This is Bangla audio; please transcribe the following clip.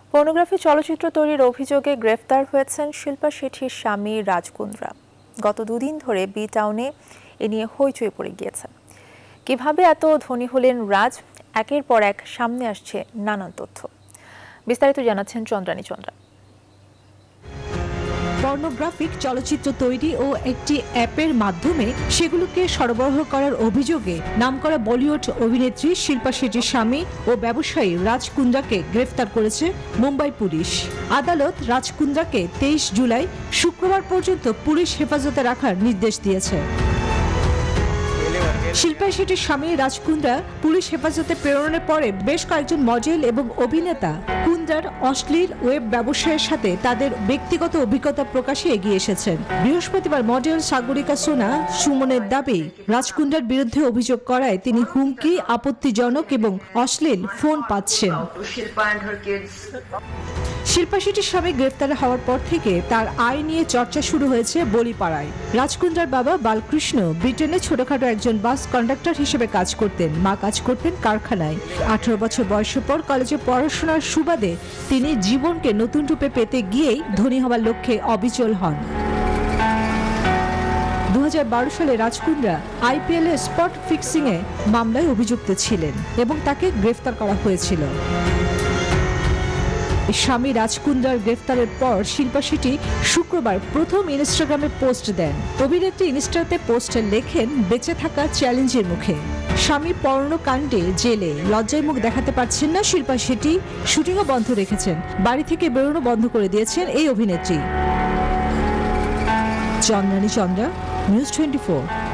পর্নোগ্রাফি চলচ্চিত্র তৈরির অভিযোগে গ্রেফতার হয়েছেন শিল্পা শেঠির স্বামী রাজ কুন্দ্রা। গত দুদিন ধরে বি টাউনে এ নিয়ে হইচই পড়ে গিয়েছে। কিভাবে এত ধনী হলেন রাজ, একের পর এক সামনে আসছে নানান তথ্য। বিস্তারিত জানাচ্ছেন চন্দ্রানী চন্দ্রা। পর্নোগ্রাফিক চলচ্চিত্র তৈরি ও একটি অ্যাপের মাধ্যমে সেগুলোকে সরবরাহ করার অভিযোগে নামকরা বলিউড অভিনেত্রী শিল্পা শেঠির স্বামী ও ব্যবসায়ী রাজ কুন্দ্রাকে গ্রেফতার করেছে মুম্বাই পুলিশ। আদালত রাজ কুন্দ্রাকে 23 জুলাই শুক্রবার পর্যন্ত পুলিশ হেফাজতে রাখার নির্দেশ দিয়েছে। শিল্পা শেঠির স্বামী রাজ কুন্দ্রা পুলিশ হেফাজতে প্রেরণের পরে বেশ কয়েকজন মডেল এবং অভিনেতা কুন্দ্রার অশ্লীল ওয়েব ব্যবসায়ের সাথে তাদের ব্যক্তিগত অভিজ্ঞতা প্রকাশে এগিয়ে এসেছেন। বৃহস্পতিবার মডেল সাগরিকা সোনা সুমনের দাবি, রাজ কুন্দ্রার বিরুদ্ধে অভিযোগ করায় তিনি হুমকি, আপত্তিজনক এবং অশ্লীল ফোন পাচ্ছেন। শিল্পা শেঠির স্বামী গ্রেফতার হওয়ার পর থেকে তার আয় নিয়ে চর্চা শুরু হয়েছে বলিপাড়ায়। রাজ কুন্দ্রার বাবা বালকৃষ্ণ ব্রিটেনে ছোটখাটো একজন বাস কন্ডাক্টর হিসেবে কাজ করতেন, মা কাজ করতেন কারখানায়। 18 বছর বয়সের পর কলেজে পড়াশোনার সুবাদে তিনি জীবনকে নতুন রূপে পেতে গিয়েই ধনী হওয়ার লক্ষ্যে অবিচল হন। 2012 সালে রাজ কুন্দ্রা IPL এ স্পট ফিক্সিং এ মামলায় অভিযুক্ত ছিলেন এবং তাকে গ্রেফতার করা হয়েছিল। স্বামী রাজ কুন্দ্রার গ্রেফতারের পর শিল্পা শেঠি শুক্রবার প্রথম ইনস্টাগ্রামে পোস্ট দেন। অভিনেত্রী ইনস্টাতে পোস্টে লেখেন, বেঁচে থাকা চ্যালেঞ্জের মুখে। স্বামী পর্নোকাণ্ডে জেলে, লজ্জায় মুখ দেখাতে পারছেন না শিল্পা শেঠি। শুটিংও বন্ধ রেখেছেন, বাড়ি থেকে বেরোনো বন্ধ করে দিয়েছেন এই অভিনেত্রী। চন্দ্রানী চন্দ্রা, নিউজ 24।